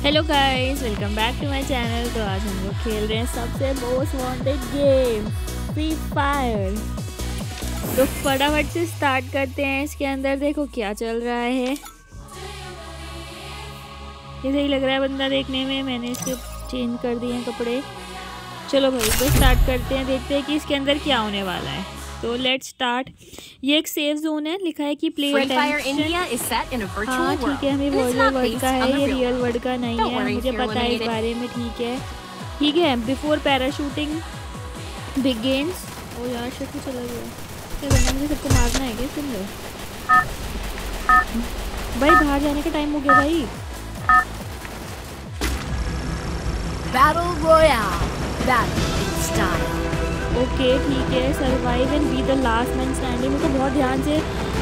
Hello guys, welcome back to my channel. तो आज हम लोग खेल रहे हैं सबसे most wanted game Free Fire. तो फटाफट से स्टार्ट करते हैं। इसके अंदर देखो क्या चल रहा है। ये सही लग रहा है बंदा देखने में। मैंने इसके चेंज कर दिए हैं कपड़े। चलो भाई बस स्टार्ट करते हैं, देखते हैं कि इसके अंदर क्या होने वाला है। तो लेट्स स्टार्ट। ये एक सेफ जोन है, लिखा है कि प्ले अटेंशन। हाँ ठीक है, हमें वर्चुअल वर्ल्ड का है, ये रियल वर्ल्ड का नहीं है। मुझे पता है इस बारे में। ठीक है। Before parachuting begins. ओ यार शक्ल चला गया। क्या करना, मुझे सबको मारना है क्या? सुन लो भाई, बाहर जाने का टाइम हो गया भाई। Battle Royale. Battle in style. Okay ठीक है। Survive and be the last man standing. मुझे बहुत ध्यान से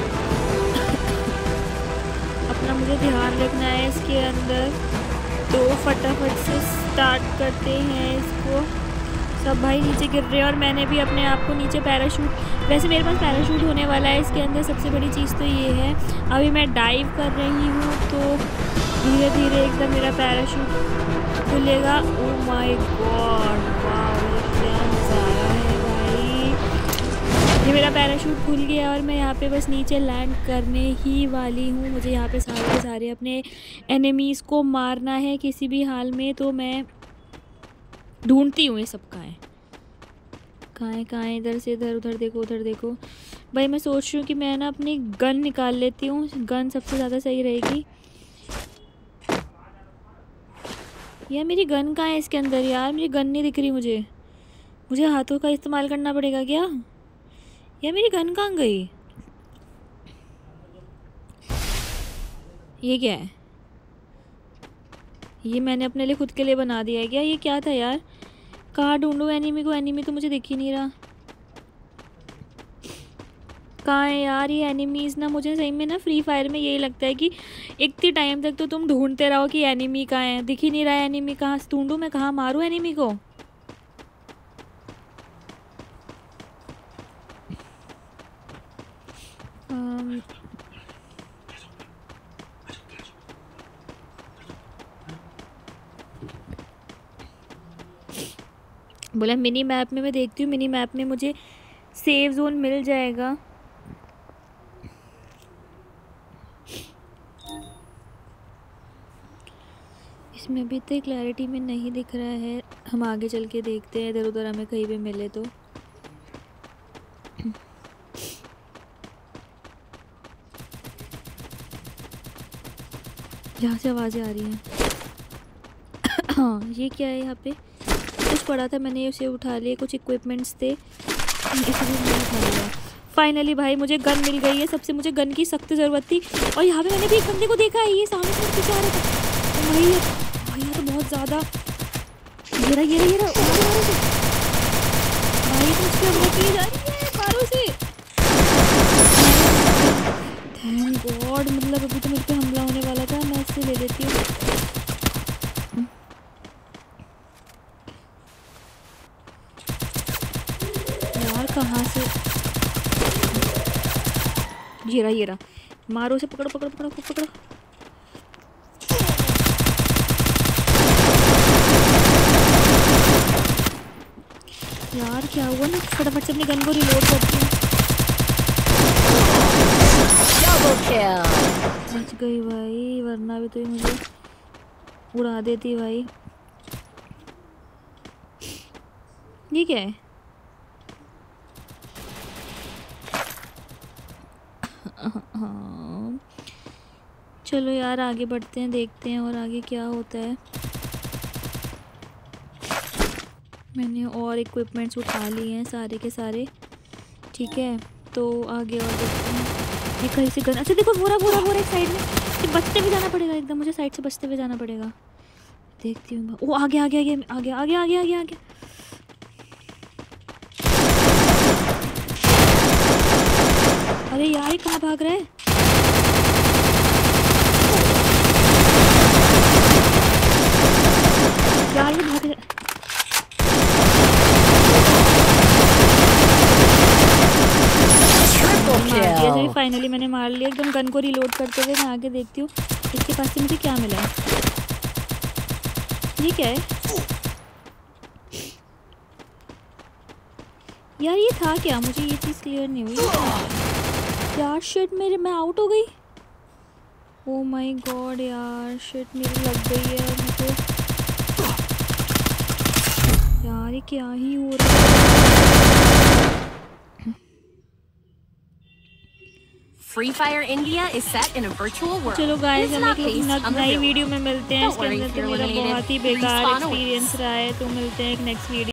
अपना मुझे ध्यान रखना है इसके अंदर। तो फटाफट से स्टार्ट करते हैं इसको। सब भाई नीचे गिर रहे हैं और मैंने भी अपने आप को नीचे पैराशूट, वैसे मेरे पास पैराशूट होने वाला है इसके अंदर। सबसे बड़ी चीज़ तो ये है, अभी मैं डाइव कर रही हूँ तो धीरे धीरे एकदम मेरा पैराशूट खुलेगा। ओह माय गॉड, वाह क्या नज़ारा है भाई। ये मेरा पैराशूट खुल गया और मैं यहाँ पे बस नीचे लैंड करने ही वाली हूँ। मुझे यहाँ पे सारे के सारे अपने एनिमीज़ को मारना है किसी भी हाल में। तो मैं ढूंढती हूँ ये सब कहाँ है। इधर से इधर, उधर देखो उधर देखो भाई। मैं सोच रही हूँ कि मैं ना अपनी गन निकाल लेती हूँ। गन सबसे ज़्यादा सही रहेगी। यार मेरी गन कहाँ है इसके अंदर? यार मेरी गन नहीं दिख रही मुझे हाथों का इस्तेमाल करना पड़ेगा क्या? यार मेरी गन कहाँ गई? ये क्या है? ये मैंने अपने लिए खुद के लिए बना दिया है क्या? ये क्या था यार? कहाँ ढूंढूं एनिमी को? एनिमी तो मुझे दिख ही नहीं रहा। कहाँ है यार ये एनिमीज़? ना मुझे सही में ना फ्री फायर में यही लगता है कि इतनी टाइम तक तो तुम ढूंढते रहो कि एनिमी कहाँ है। दिख ही नहीं रहा है एनिमी। कहाँ से ढूंढूं मैं? कहाँ मारूं एनिमी को? बोला मिनी मैप में मैं देखती हूँ। मिनी मैप में मुझे सेफ जोन मिल जाएगा। इसमें भी इतनी क्लैरिटी में नहीं दिख रहा है। हम आगे चल के देखते हैं, इधर उधर हमें कहीं भी मिले तो। यहाँ से आवाज़ें आ रही हैं। हाँ ये क्या है? यहाँ पे कुछ पड़ा था, मैंने उसे उठा लिया। कुछ इक्विपमेंट्स थे, इसलिए मैंने उठा लिया। फाइनली भाई मुझे गन मिल गई है। सबसे मुझे गन की सख्त ज़रूरत थी। और यहाँ पे मैंने भी एक बंदे को देखा है, ये सामने से पीछे आ रहा था। भाई यहाँ तो बहुत ज़्यादा ये रहा भाई। तो उसकी हमला की जा रही है कारों से। थैंक गॉड, मतलब अभी तो मुझ पर हमला होने वाला था। मैं इससे ले लेती हूँ। यार कहाँ से? ये रहा। मारो से, पकड़ो। यार क्या हुआ ना? फटाफट से अपनी गन को रिलोड करती हूँ। बच गई भाई, वरना भी तो ये मुझे उड़ा देती भाई। ये क्या है? हाँ चलो यार आगे बढ़ते हैं, देखते हैं और आगे क्या होता है। मैंने और इक्विपमेंट्स उठा लिए हैं सारे के सारे। ठीक है तो आगे और देखते हैं। ये कहीं से गन, अच्छा देखो बोरा एक साइड में। ये बचते हुए जाना पड़ेगा एकदम, मुझे साइड से बचते हुए जाना पड़ेगा। देखती हूँ। वो आगे। अरे यार ये कहाँ भाग रहा है? यार ये भाग रहा है। फाइनली मैंने मार लिया एकदम। गन को रिलोड करते हुए मैं आगे देखती हूँ इसके पास से मुझे क्या मिला है। ये क्या है यार? ये था क्या? मुझे ये चीज़ क्लियर नहीं हुई यार। शिट, मैं आउट हो गई। ओ माय गॉड यार, शिट मेरी लग गई है मुझे। यार ये क्या ही हो रहा है? Free Fire India is set in a virtual world. चलो गाइस, It's हम not एक based on the नई real वीडियो world. में मिलते हैं। Don't इसके worry अंदर if तो you're मेरा eliminated. बहुत ही बेकार Respawn awaits. एक्सपीरियंस रहा है। तो मिलते हैं एक नेक्स्ट वीडियो।